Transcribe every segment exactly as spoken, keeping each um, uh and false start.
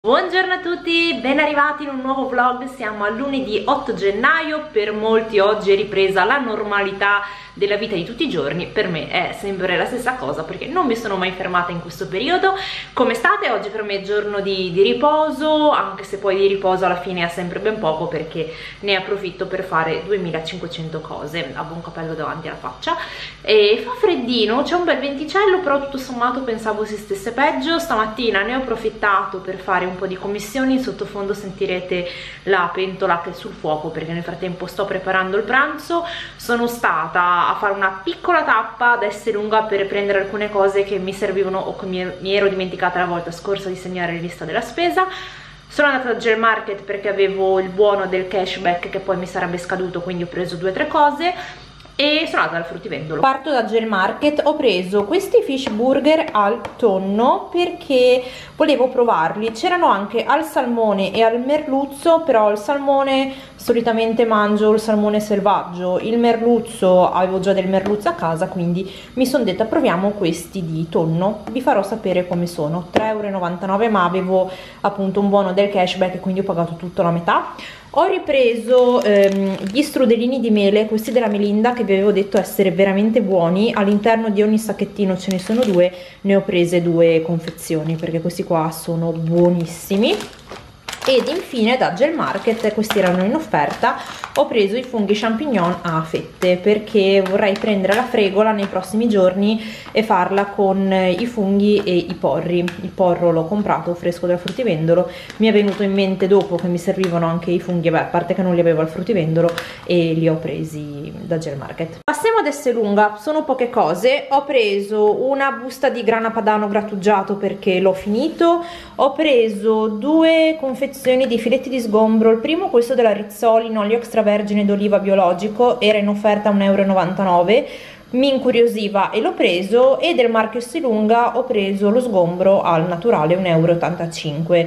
Buongiorno a tutti, ben arrivati in un nuovo vlog. Siamo a lunedì otto gennaio, per molti oggi è ripresa la normalità della vita di tutti i giorni. Per me è sempre la stessa cosa perché non mi sono mai fermata in questo periodo. Come state? Oggi per me è giorno di, di riposo, anche se poi di riposo alla fine è sempre ben poco perché ne approfitto per fare duemilacinquecento cose. Ho un capello davanti alla faccia e fa freddino, c'è un bel venticello, però tutto sommato pensavo si stesse peggio. Stamattina ne ho approfittato per fare un po' di commissioni. In sottofondo sentirete la pentola che è sul fuoco perché nel frattempo sto preparando il pranzo. Sono stata a fare una piccola tappa ad Esselunga per prendere alcune cose che mi servivano o che mi, mi ero dimenticata la volta scorsa di segnare in lista della spesa. Sono andata al Gel Market perché avevo il buono del cashback che poi mi sarebbe scaduto, quindi ho preso due o tre cose e sono andata al fruttivendolo. Parto da Gel Market, ho preso questi fish burger al tonno perché volevo provarli. C'erano anche al salmone e al merluzzo, però il salmone solitamente mangio il salmone selvaggio, il merluzzo avevo già del merluzzo a casa, quindi mi sono detta proviamo questi di tonno. Vi farò sapere come sono. Tre e novantanove euro, ma avevo appunto un buono del cashback, quindi ho pagato tutto la metà. Ho ripreso ehm, gli strudelini di mele, questi della Melinda, che vi avevo detto essere veramente buoni. All'interno di ogni sacchettino ce ne sono due, ne ho prese due confezioni perché questi qua sono buonissimi. Ed infine da Gel Market, questi erano in offerta, ho preso i funghi champignon a fette perché vorrei prendere la fregola nei prossimi giorni e farla con i funghi e i porri. Il porro l'ho comprato fresco dal fruttivendolo, mi è venuto in mente dopo che mi servivano anche i funghi, beh, a parte che non li avevo al fruttivendolo, e li ho presi da Gel Market. Passiamo ad Esselunga, sono poche cose. Ho preso una busta di grana padano grattugiato perché l'ho finito, ho preso due confezioni di filetti di sgombro. Il primo, questo della Rizzoli in olio extravergine d'oliva biologico, era in offerta a un euro e novantanove, mi incuriosiva e l'ho preso. E del marchio Esselunga ho preso lo sgombro al naturale un euro e ottantacinque,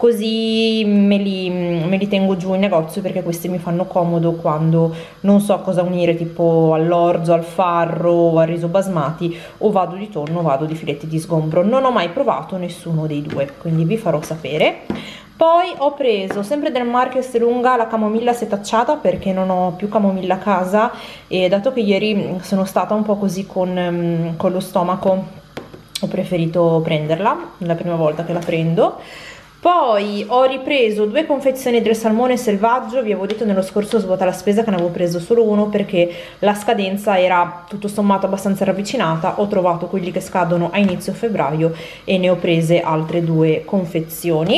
così me li, me li tengo giù in negozio perché questi mi fanno comodo quando non so cosa unire, tipo all'orzo, al farro o al riso basmati, o vado di tonno o vado di filetti di sgombro. Non ho mai provato nessuno dei due, quindi vi farò sapere. Poi ho preso sempre del marchio Esselunga la camomilla setacciata perché non ho più camomilla a casa e dato che ieri sono stata un po' così con, con lo stomaco, ho preferito prenderla, è la prima volta che la prendo. Poi ho ripreso due confezioni del salmone selvaggio. Vi avevo detto nello scorso svuota la spesa che ne avevo preso solo uno perché la scadenza era tutto sommato abbastanza ravvicinata. Ho trovato quelli che scadono a inizio febbraio e ne ho prese altre due confezioni.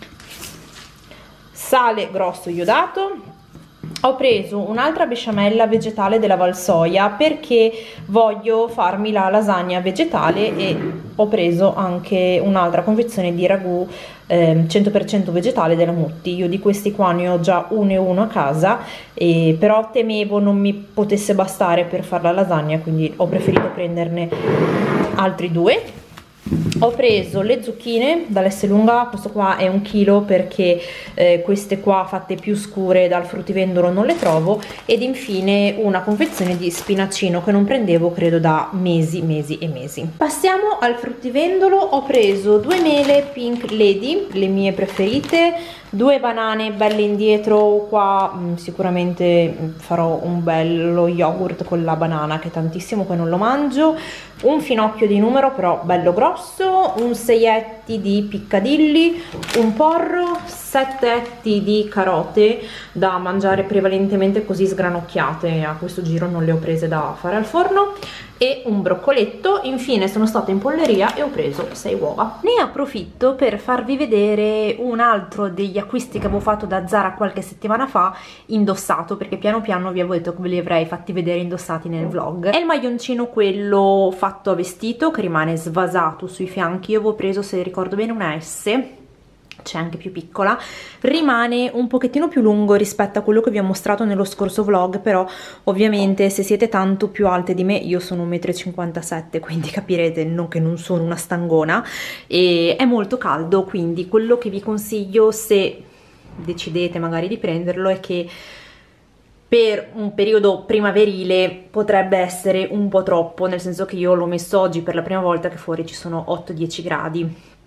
Sale grosso iodato. Ho preso un'altra besciamella vegetale della Valsoia perché voglio farmi la lasagna vegetale e ho preso anche un'altra confezione di ragù eh, cento per cento vegetale della Mutti. Io di questi qua ne ho già uno e uno a casa, e però temevo non mi potesse bastare per fare la lasagna, quindi ho preferito prenderne altri due. Ho preso le zucchine dall'Esselunga, questo qua è un chilo perché eh, queste qua fatte più scure dal fruttivendolo non le trovo. Ed infine una confezione di spinacino che non prendevo credo da mesi mesi e mesi. Passiamo al fruttivendolo. Ho preso due mele Pink Lady, le mie preferite, due banane belle indietro. Qua mh, sicuramente farò un bello yogurt con la banana che è tantissimo che non lo mangio, un finocchio di numero però bello grosso, un seietti di piccadilli, un porro, sette etti di carote da mangiare prevalentemente così sgranocchiate, a questo giro non le ho prese da fare al forno, e un broccoletto. Infine sono stata in polleria e ho preso sei uova. Ne approfitto per farvi vedere un altro degli acquisti che avevo fatto da Zara qualche settimana fa indossato, perché piano piano vi avevo detto che ve li avrei fatti vedere indossati nel vlog. È il maglioncino quello fatto a vestito che rimane svasato sui fianchi. Io avevo preso, se ricordo bene, una S, c'è anche più piccola, rimane un pochettino più lungo rispetto a quello che vi ho mostrato nello scorso vlog, però ovviamente se siete tanto più alte di me, io sono un e cinquantasette metri, quindi capirete non che non sono una stangona, e è molto caldo, quindi quello che vi consiglio se decidete magari di prenderlo è che per un periodo primaverile potrebbe essere un po' troppo, nel senso che io l'ho messo oggi per la prima volta che fuori ci sono otto dieci gradi.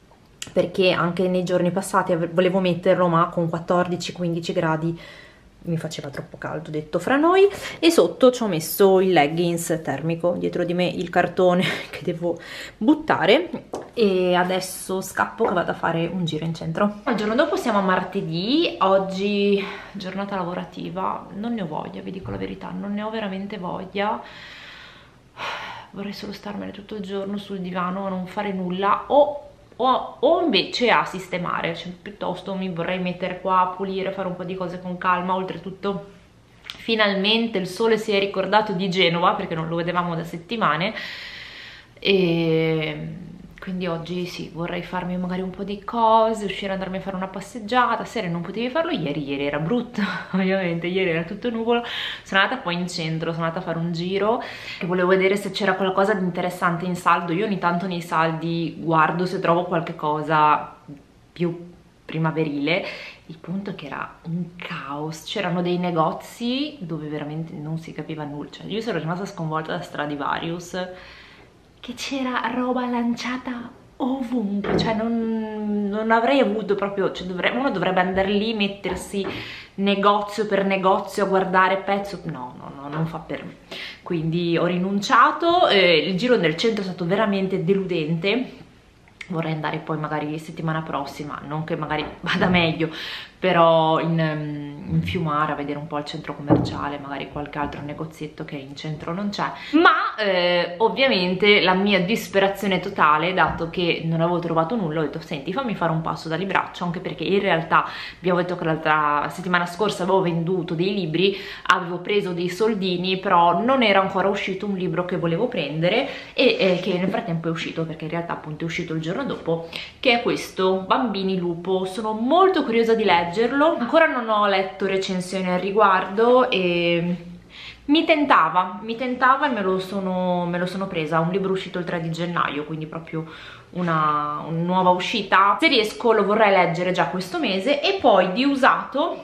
perché anche nei giorni passati volevo metterlo, ma con quattordici quindici gradi mi faceva troppo caldo, detto fra noi. E sotto ci ho messo il leggings termico, dietro di me il cartone che devo buttare, e adesso scappo che vado a fare un giro in centro. Il giorno dopo siamo a martedì, oggi giornata lavorativa, non ne ho voglia, vi dico la verità, non ne ho veramente voglia. Vorrei solo starmene tutto il giorno sul divano a non fare nulla, o O, o invece a sistemare, cioè, piuttosto mi vorrei mettere qua a pulire, fare un po' di cose con calma. Oltretutto finalmente il sole si è ricordato di Genova, perché non lo vedevamo da settimane, e quindi oggi sì, vorrei farmi magari un po' di cose, uscire, andarmi a fare una passeggiata. Sera non potevi farlo ieri, ieri era brutto ovviamente, ieri era tutto nuvolo. Sono andata poi in centro, sono andata a fare un giro e volevo vedere se c'era qualcosa di interessante in saldo. Io ogni tanto nei saldi guardo se trovo qualche cosa più primaverile. Il punto è che era un caos, c'erano dei negozi dove veramente non si capiva nulla, cioè io sono rimasta sconvolta da Stradivarius, che c'era roba lanciata ovunque, cioè non, non avrei avuto proprio, cioè dovrebbe, uno dovrebbe andare lì, mettersi negozio per negozio a guardare pezzo, no, no, no, non fa per me. Quindi ho rinunciato, eh, il giro nel centro è stato veramente deludente. Vorrei andare poi magari settimana prossima, non che magari vada meglio, però in, in Fiumara a vedere un po' il centro commerciale, magari qualche altro negozietto che in centro non c'è. Ma eh, ovviamente la mia disperazione totale, dato che non avevo trovato nulla, ho detto senti, fammi fare un passo da libraccio, anche perché in realtà vi ho detto che l'altra settimana scorsa avevo venduto dei libri, avevo preso dei soldini, però non era ancora uscito un libro che volevo prendere e eh, che nel frattempo è uscito, perché in realtà appunto è uscito il giorno dopo, che è questo, Bambini Lupo. Sono molto curiosa di leggerlo, ancora non ho letto recensioni al riguardo e mi tentava, mi tentava e me lo sono, me lo sono presa. Un libro uscito il tre di gennaio, quindi proprio una, una nuova uscita. Se riesco lo vorrei leggere già questo mese. E poi di usato,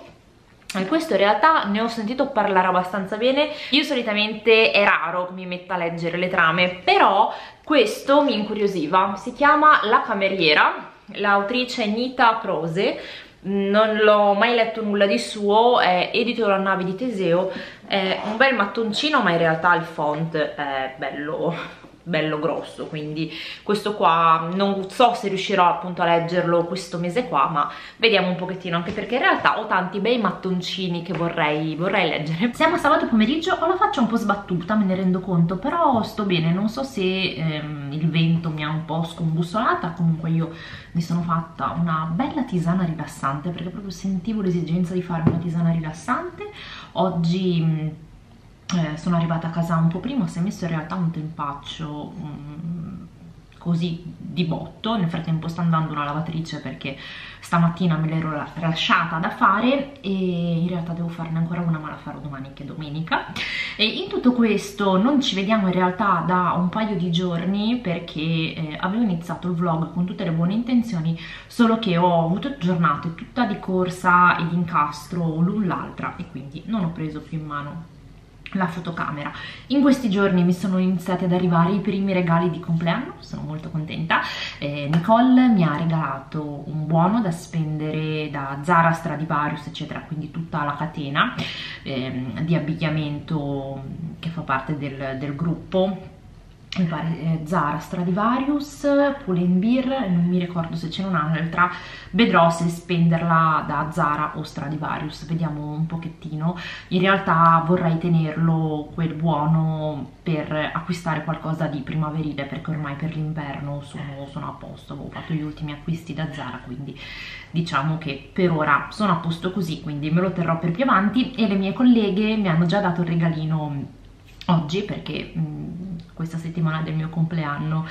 e questo in realtà ne ho sentito parlare abbastanza bene. Io solitamente è raro che mi metta a leggere le trame, però questo mi incuriosiva. Si chiama La Cameriera, l'autrice è Nita Prose, non l'ho mai letto nulla di suo, è edito dalla Nave di Teseo, è un bel mattoncino, ma in realtà il font è bello bello grosso, quindi questo qua non so se riuscirò appunto a leggerlo questo mese qua, ma vediamo un pochettino, anche perché in realtà ho tanti bei mattoncini che vorrei, vorrei leggere. Siamo sabato pomeriggio, ho la faccia un po' sbattuta, me ne rendo conto, però sto bene. Non so se ehm, il vento mi ha un po' scombussolata, comunque io mi sono fatta una bella tisana rilassante, perché proprio sentivo l'esigenza di fare una tisana rilassante. Oggi mh, Eh, sono arrivata a casa un po' prima, si è messo in realtà un tempaccio um, così di botto. Nel frattempo sta andando una lavatrice, perché stamattina me l'ero lasciata da fare e in realtà devo farne ancora una, ma la farò domani che è domenica. E in tutto questo non ci vediamo in realtà da un paio di giorni, perché eh, avevo iniziato il vlog con tutte le buone intenzioni, solo che ho avuto giornate tutta di corsa e di incastro l'un l'altra, e quindi non ho preso più in mano la fotocamera. In questi giorni mi sono iniziati ad arrivare i primi regali di compleanno, sono molto contenta. eh, Nicole mi ha regalato un buono da spendere da Zara, Stradivarius eccetera, quindi tutta la catena eh, di abbigliamento che fa parte del, del gruppo. Mi pare eh, Zara, Stradivarius, Pull&Bear, non mi ricordo se c'è un'altra, vedrò se spenderla da Zara o Stradivarius, vediamo un pochettino. In realtà vorrei tenerlo quel buono per acquistare qualcosa di primaverile, perché ormai per l'inverno sono, sono a posto, avevo fatto gli ultimi acquisti da Zara, quindi diciamo che per ora sono a posto così, quindi me lo terrò per più avanti. E le mie colleghe mi hanno già dato il regalino oggi, perché mh, questa settimana del mio compleanno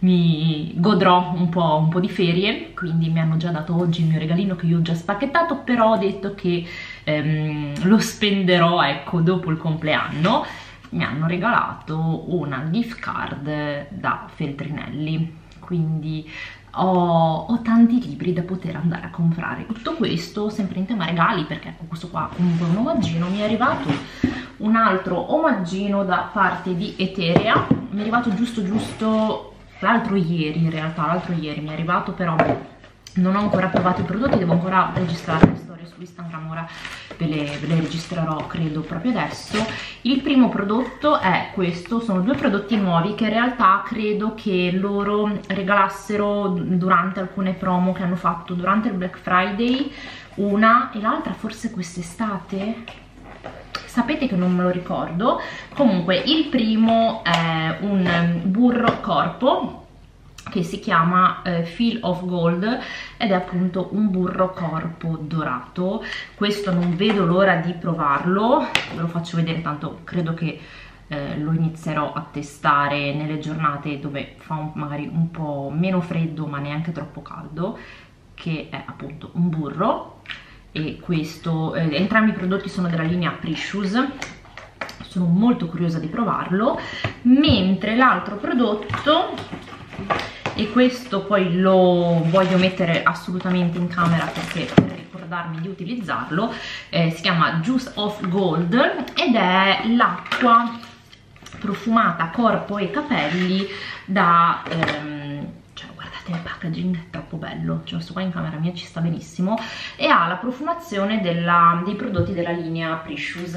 mi godrò un po', un po' di ferie, quindi mi hanno già dato oggi il mio regalino, che io ho già spacchettato, però ho detto che ehm, lo spenderò, ecco, dopo il compleanno. Mi hanno regalato una gift card da Feltrinelli, quindi Ho, ho tanti libri da poter andare a comprare. Tutto questo sempre in tema regali, perché ecco, questo qua comunque è un omaggino. Mi è arrivato un altro omaggino da parte di Eterea, mi è arrivato giusto giusto l'altro ieri, in realtà l'altro ieri mi è arrivato, però non ho ancora provato i prodotti, devo ancora registrare le storie su Instagram, ora ve le, ve le registrerò credo proprio adesso. Il primo prodotto è questo, sono due prodotti nuovi che in realtà credo che loro regalassero durante alcune promo che hanno fatto durante il Black Friday, una e l'altra forse quest'estate, sapete che non me lo ricordo. Comunque il primo è un burro corpo che si chiama eh, Feel of Gold ed è appunto un burro corpo dorato. Questo non vedo l'ora di provarlo, ve lo faccio vedere, tanto credo che eh, lo inizierò a testare nelle giornate dove fa un, magari un po' meno freddo ma neanche troppo caldo, che è appunto un burro. E questo, eh, entrambi i prodotti sono della linea Precious, sono molto curiosa di provarlo. Mentre l'altro prodotto, e questo poi lo voglio mettere assolutamente in camera perché per ricordarmi di utilizzarlo, eh, si chiama Juice of Gold ed è l'acqua profumata corpo e capelli da ehm, cioè guardate il packaging, è troppo bello, cioè questo qua in camera mia ci sta benissimo, e ha la profumazione della, dei prodotti della linea Precious,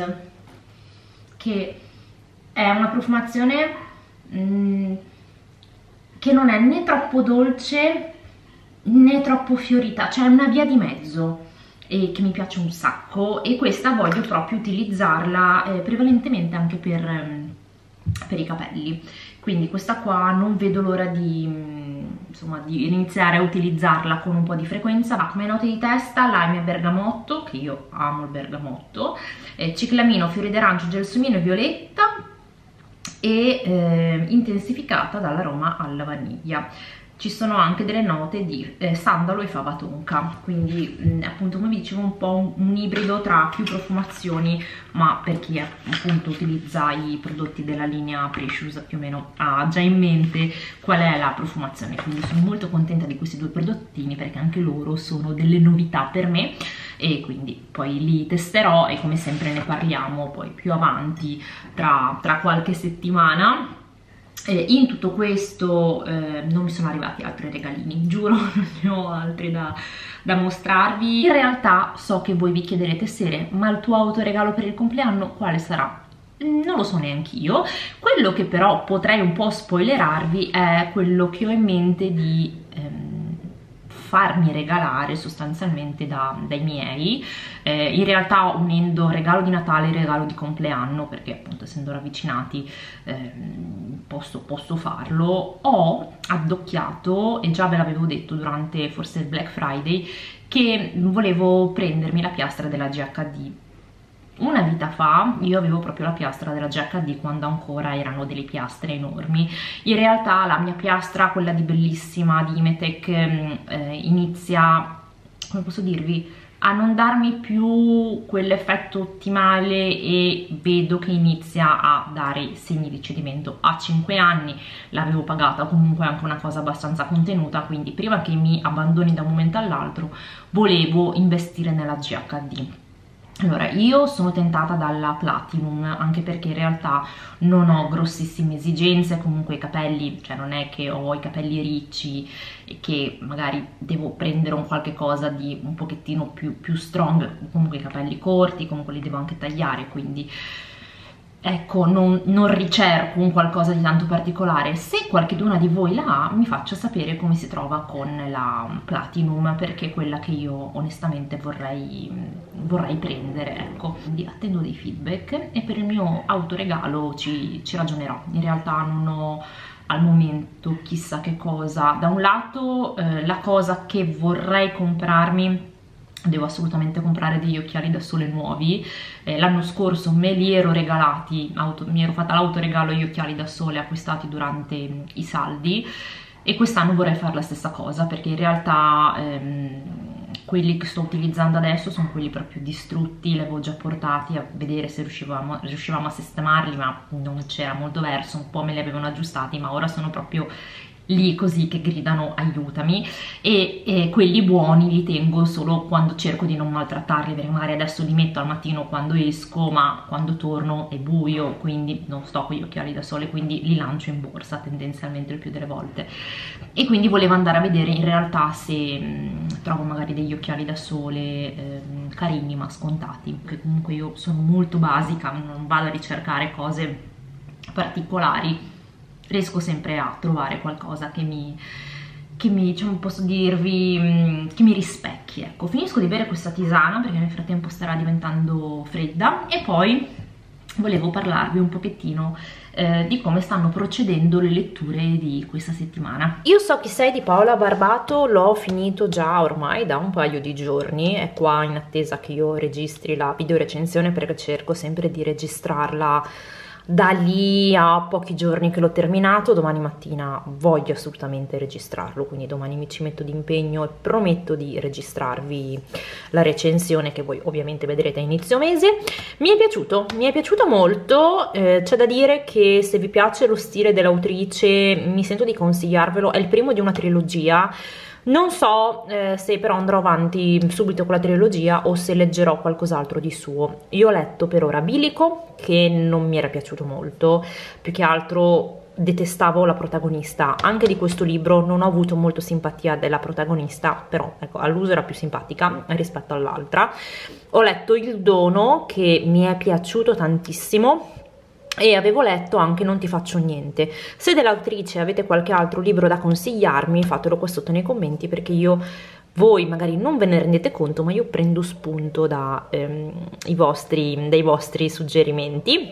che è una profumazione mh, che non è né troppo dolce né troppo fiorita, cioè è una via di mezzo e che mi piace un sacco, e questa voglio proprio utilizzarla eh, prevalentemente anche per, ehm, per i capelli, quindi questa qua non vedo l'ora di, insomma, di iniziare a utilizzarla con un po' di frequenza. Ma come note di testa, lime e bergamotto, che io amo il bergamotto, eh, ciclamino, fiori d'arancio, gelsomino e violetta, e eh, intensificata dall'aroma alla vaniglia. Ci sono anche delle note di eh, sandalo e fava tonka, quindi mh, appunto come vi dicevo un po' un, un ibrido tra più profumazioni, ma per chi appunto utilizza i prodotti della linea Precious più o meno ha già in mente qual è la profumazione. Quindi sono molto contenta di questi due prodottini perché anche loro sono delle novità per me, e quindi poi li testerò e come sempre ne parliamo poi più avanti tra, tra qualche settimana. Eh, in tutto questo eh, non mi sono arrivati altri regalini, giuro, non ne ho altri da, da mostrarvi. In realtà so che voi vi chiederete: Sere, ma il tuo autoregalo per il compleanno quale sarà? Non lo so neanche io. Quello che però potrei un po' spoilerarvi è quello che ho in mente di ehm, farmi regalare sostanzialmente da, dai miei, eh, in realtà unendo regalo di Natale e regalo di compleanno, perché appunto essendo ravvicinati eh, posso, posso farlo. Ho addocchiato, e già ve l'avevo detto durante forse il Black Friday, che volevo prendermi la piastra della G H D. Una vita fa io avevo proprio la piastra della G H D quando ancora erano delle piastre enormi. In realtà la mia piastra, quella di Bellissima di Imetec, eh, inizia, come posso dirvi, a non darmi più quell'effetto ottimale e vedo che inizia a dare segni di cedimento. A cinque anni l'avevo pagata, comunque anche una cosa abbastanza contenuta, quindi prima che mi abbandoni da un momento all'altro volevo investire nella G H D. Allora, io sono tentata dalla Platinum, anche perché in realtà non ho grossissime esigenze, comunque i capelli, cioè non è che ho i capelli ricci e che magari devo prendere un qualche cosa di un pochettino più, più strong, comunque i capelli corti, comunque li devo anche tagliare, quindi ecco, non, non ricerco un qualcosa di tanto particolare. Se qualcheduna di voi la ha, mi faccia sapere come si trova con la Platinum, perché è quella che io onestamente vorrei, vorrei prendere, ecco. Quindi attendo dei feedback e per il mio autoregalo ci, ci ragionerò. In realtà non ho al momento chissà che cosa. Da un lato eh, la cosa che vorrei comprarmi, devo assolutamente comprare degli occhiali da sole nuovi. Eh, l'anno scorso me li ero regalati, auto, mi ero fatta l'autoregalo gli occhiali da sole acquistati durante i saldi, e quest'anno vorrei fare la stessa cosa, perché in realtà ehm, quelli che sto utilizzando adesso sono quelli proprio distrutti, li avevo già portati a vedere se riuscivamo, riuscivamo a sistemarli, ma non c'era molto verso, un po' me li avevano aggiustati, ma ora sono proprio lì così che gridano aiutami, e, e quelli buoni li tengo solo quando cerco di non maltrattarli, perché magari adesso li metto al mattino quando esco, ma quando torno è buio, quindi non sto con gli occhiali da sole, quindi li lancio in borsa tendenzialmente il più delle volte. E quindi volevo andare a vedere in realtà se mh, trovo magari degli occhiali da sole eh, carini ma scontati, che comunque io sono molto basica, non vado a ricercare cose particolari, riesco sempre a trovare qualcosa che mi, che mi, diciamo, posso dirvi, che mi rispecchi. Ecco, finisco di bere questa tisana perché nel frattempo starà diventando fredda, e poi volevo parlarvi un pochettino eh, di come stanno procedendo le letture di questa settimana. Io so chi sei di Paola Barbato, l'ho finito già ormai da un paio di giorni, è qua in attesa che io registri la video recensione, perché cerco sempre di registrarla da lì a pochi giorni che l'ho terminato. Domani mattina voglio assolutamente registrarlo, quindi domani mi ci metto d'impegno e prometto di registrarvi la recensione, che voi ovviamente vedrete a inizio mese. Mi è piaciuto, mi è piaciuto molto, eh, c'è da dire che se vi piace lo stile dell'autrice mi sento di consigliarvelo, è il primo di una trilogia. Non so eh, se però andrò avanti subito con la trilogia o se leggerò qualcos'altro di suo. Io ho letto per ora Bilico, che non mi era piaciuto molto, più che altro detestavo la protagonista. Anche di questo libro non ho avuto molto simpatia della protagonista, però ecco, all'uso era più simpatica rispetto all'altra. Ho letto Il Dono, che mi è piaciuto tantissimo, e avevo letto anche Non ti faccio niente. Se dell'autrice avete qualche altro libro da consigliarmi, fatelo qua sotto nei commenti, perché io, voi magari non ve ne rendete conto, ma io prendo spunto da, ehm, i vostri, dai vostri suggerimenti,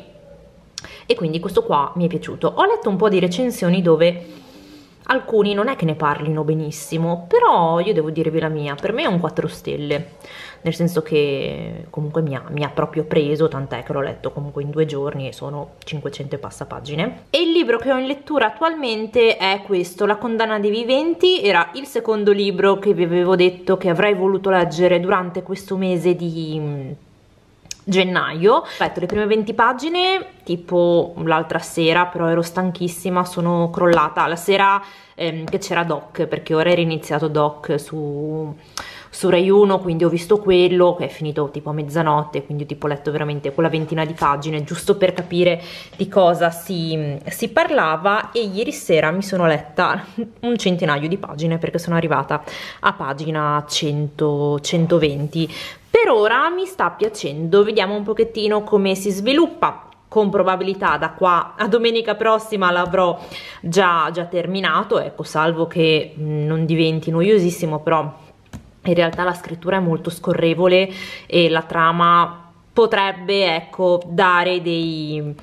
e quindi questo qua mi è piaciuto. Ho letto un po' di recensioni dove alcuni non è che ne parlino benissimo, però io devo dirvi la mia, per me è un quattro stelle, nel senso che comunque mi ha, mi ha proprio preso, tant'è che l'ho letto comunque in due giorni e sono cinquecento e passa pagine. E il libro che ho in lettura attualmente è questo, La condanna dei viventi. Era il secondo libro che vi avevo detto che avrei voluto leggere durante questo mese di gennaio. Ho letto le prime venti pagine tipo l'altra sera, però ero stanchissima, sono crollata la sera ehm, che c'era Doc, perché ora era iniziato Doc su, su Rai uno, quindi ho visto quello che è finito tipo a mezzanotte, quindi tipo ho letto veramente quella ventina di pagine giusto per capire di cosa si, si parlava, e ieri sera mi sono letta un centinaio di pagine perché sono arrivata a pagina cento centoventi. Per ora mi sta piacendo, vediamo un pochettino come si sviluppa. Con probabilità da qua a domenica prossima l'avrò già, già terminato, ecco, salvo che non diventi noiosissimo, però in realtà la scrittura è molto scorrevole e la trama potrebbe, ecco, dare dei...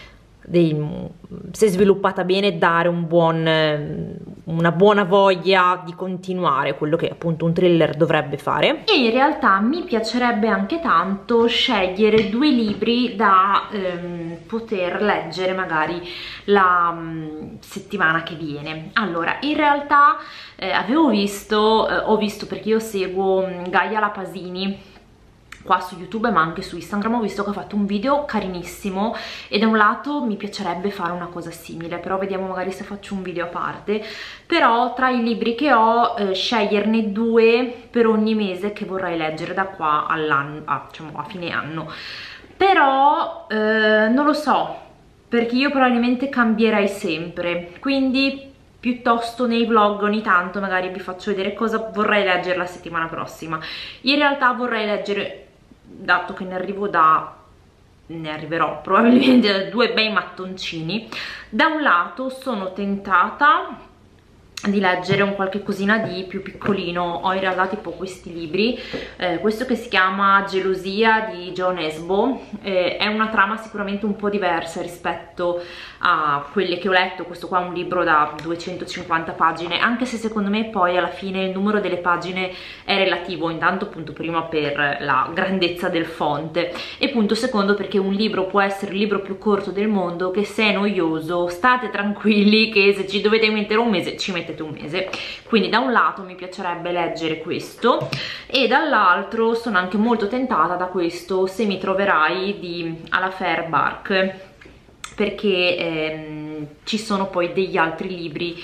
Dei, se sviluppata bene, dare un buon, una buona voglia di continuare, quello che appunto un thriller dovrebbe fare. E in realtà mi piacerebbe anche tanto scegliere due libri da ehm, poter leggere magari la um, settimana che viene. Allora, in realtà eh, avevo visto, eh, ho visto, perché io seguo um, Gaia Lapasini qua su YouTube ma anche su Instagram, ho visto che ha fatto un video carinissimo e da un lato mi piacerebbe fare una cosa simile, però vediamo magari se faccio un video a parte. Però tra i libri che ho, eh, sceglierne due per ogni mese che vorrei leggere da qua all'anno, ah, diciamo a fine anno. Però eh, non lo so, perché io probabilmente cambierei sempre, quindi piuttosto nei vlog ogni tanto magari vi faccio vedere cosa vorrei leggere la settimana prossima. In realtà vorrei leggere, dato che ne arrivo da ne arriverò probabilmente da due bei mattoncini, da un lato sono tentata di leggere un qualche cosina di più piccolino. Ho in realtà tipo questi libri, eh, questo che si chiama Gelosia di Jon Esbo, eh, è una trama sicuramente un po' diversa rispetto a quelle che ho letto. Questo qua è un libro da duecentocinquanta pagine, anche se secondo me poi alla fine il numero delle pagine è relativo, intanto appunto prima per la grandezza del font e punto secondo perché un libro può essere il libro più corto del mondo, che se è noioso state tranquilli che se ci dovete mettere un mese ci mettete un mese. Quindi da un lato mi piacerebbe leggere questo e dall'altro sono anche molto tentata da questo Se mi troverai di Alafair Bark, perché ehm, ci sono poi degli altri libri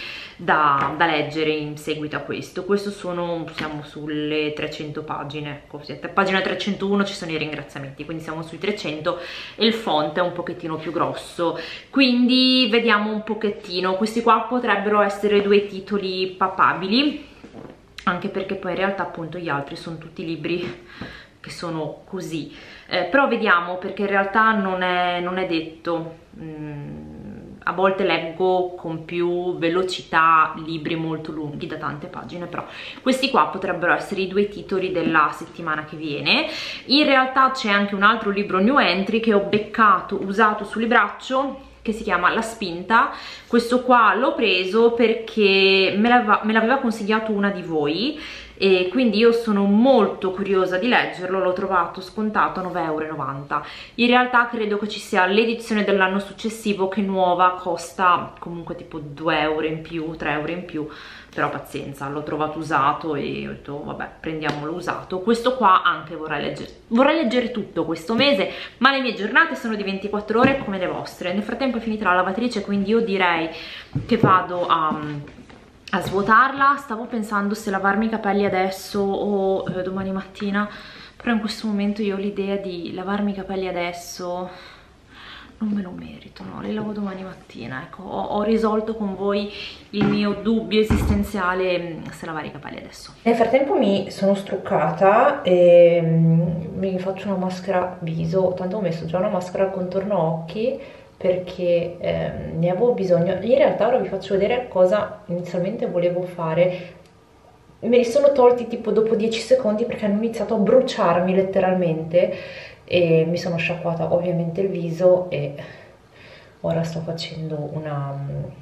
da, da leggere in seguito a questo. Questo sono, siamo sulle trecento pagine, ecco, pagina trecentouno ci sono i ringraziamenti, quindi siamo sui trecento e il font è un pochettino più grosso, quindi vediamo un pochettino. Questi qua potrebbero essere due titoli papabili, anche perché poi in realtà appunto gli altri sono tutti libri che sono così, eh, però vediamo, perché in realtà non è, non è detto. mm, a volte leggo con più velocità libri molto lunghi da tante pagine, però questi qua potrebbero essere i due titoli della settimana che viene. In realtà c'è anche un altro libro new entry che ho beccato usato sul libraccio, che si chiama La Spinta. Questo qua l'ho preso perché me l'aveva consigliato una di voi e quindi io sono molto curiosa di leggerlo. L'ho trovato scontato a nove e novanta euro. In realtà credo che ci sia l'edizione dell'anno successivo che nuova costa comunque tipo due euro in più, tre euro in più, però pazienza, l'ho trovato usato e ho detto vabbè, prendiamolo usato. Questo qua anche vorrei leggere, vorrei leggere tutto questo mese, ma le mie giornate sono di ventiquattro ore come le vostre. Nel frattempo è finita la lavatrice, quindi io direi che vado a, a svuotarla. Stavo pensando se lavarmi i capelli adesso o eh, domani mattina, però in questo momento io ho l'idea di lavarmi i capelli adesso, non me lo merito, no, li lavo domani mattina. Ecco, ho, ho risolto con voi il mio dubbio esistenziale se lavare i capelli adesso. Nel frattempo mi sono struccata e mi faccio una maschera viso, tanto ho messo già una maschera al contorno occhi perché eh, ne avevo bisogno. In realtà ora vi faccio vedere cosa inizialmente volevo fare. Me li sono tolti tipo dopo dieci secondi perché hanno iniziato a bruciarmi letteralmente e mi sono sciacquata ovviamente il viso e ora sto facendo una,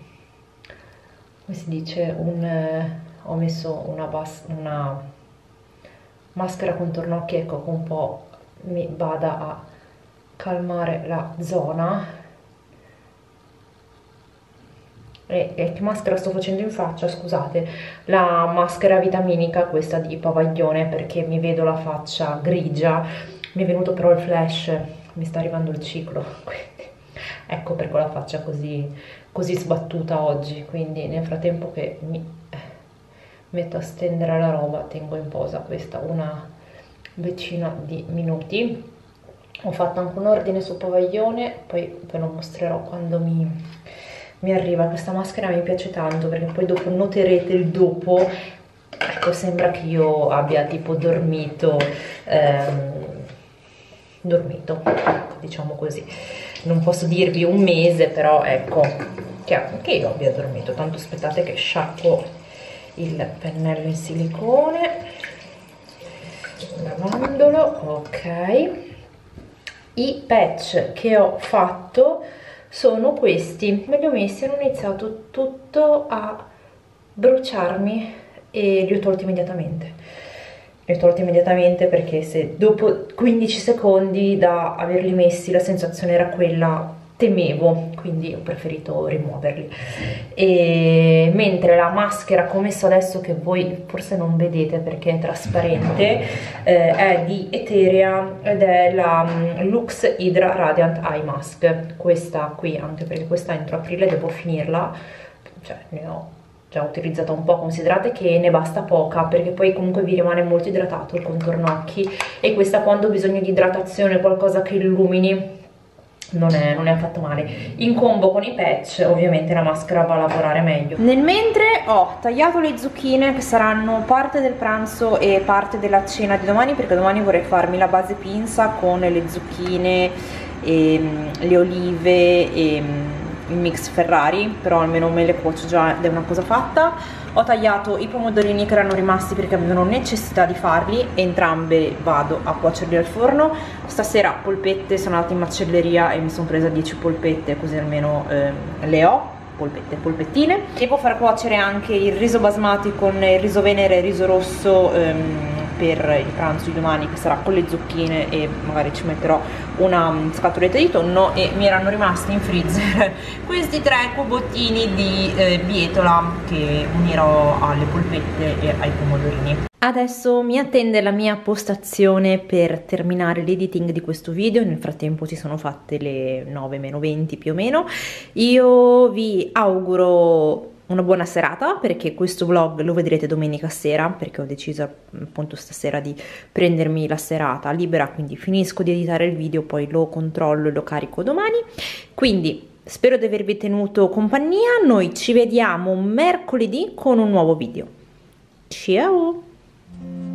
come si dice, un, ho messo una, bas, una maschera contorno occhi, ecco, che un po' mi vada a calmare la zona. E, e che maschera sto facendo in faccia? Scusate, la maschera vitaminica, questa di Pavaglione, perché mi vedo la faccia grigia. Mi è venuto però il flash, mi sta arrivando il ciclo, quindi ecco perché ho la faccia così, così sbattuta oggi. Quindi nel frattempo che mi metto a stendere la roba tengo in posa questa una decina di minuti. Ho fatto anche un ordine su Pavaglione, poi ve lo mostrerò quando mi, mi arriva. Questa maschera mi piace tanto perché poi dopo noterete il dopo, ecco, sembra che io abbia tipo dormito, ehm, dormito, diciamo così. Non posso dirvi un mese, però ecco che, che io abbia dormito. Tanto aspettate che sciacquo il pennello in silicone, lavandolo. Ok, i patch che ho fatto sono questi, me li ho messi, hanno iniziato tutto a bruciarmi e li ho tolti immediatamente. Li ho tolti immediatamente perché se dopo quindici secondi da averli messi la sensazione era quella, temevo, quindi ho preferito rimuoverli. E mentre la maschera che ho messo adesso, che voi forse non vedete perché è trasparente, eh, è di Eterea ed è la um, Lux Hydra Radiant Eye Mask. Questa qui, anche perché questa entro aprile devo finirla, cioè ne ho già utilizzata un po', considerate che ne basta poca perché poi comunque vi rimane molto idratato il contorno occhi, e questa quando ho bisogno di idratazione, qualcosa che illumini, non è, non è affatto male. In combo con i patch ovviamente la maschera va a lavorare meglio. Nel mentre ho tagliato le zucchine che saranno parte del pranzo e parte della cena di domani, perché domani vorrei farmi la base pinza con le zucchine e le olive e il mix Ferrari, però almeno me le cuocio già ed è una cosa fatta. Ho tagliato i pomodorini che erano rimasti perché avevano necessità di farli, entrambe vado a cuocerli al forno. Stasera polpette, sono andata in macelleria e mi sono presa dieci polpette, così almeno eh, le ho, polpette, polpettine. Devo far cuocere anche il riso basmati con il riso venere e il riso rosso ehm, per il pranzo di domani, che sarà con le zucchine, e magari ci metterò una scatoletta di tonno. E mi erano rimasti in freezer questi tre cubottini di eh, bietola che unirò alle polpette e ai pomodorini. Adesso mi attende la mia postazione per terminare l'editing di questo video. Nel frattempo si sono fatte le nove meno venti più o meno. Io vi auguro una buona serata, perché questo vlog lo vedrete domenica sera, perché ho deciso appunto stasera di prendermi la serata libera, quindi finisco di editare il video, poi lo controllo e lo carico domani. Quindi spero di avervi tenuto compagnia, noi ci vediamo mercoledì con un nuovo video. Ciao!